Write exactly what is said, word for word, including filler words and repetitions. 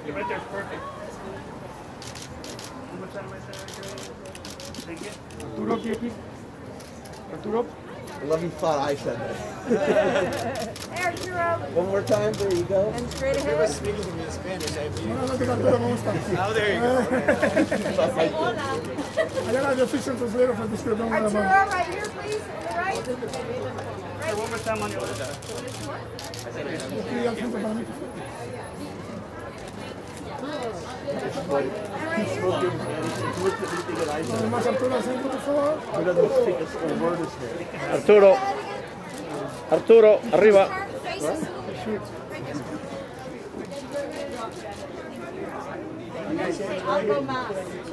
You're right there, it's perfect. One more time right there, great. Thank you. Arturo, can you please? Arturo? I love you thought I said that. Hey, Arturo. One more time, there you go. And straight ahead. He was speaking to me in Spanish. I mean, Oh, there you go. Arturo, right here, please. Right. Hey, one more time on your other side. Arturo, Arturo, arriba. I'll go, Max.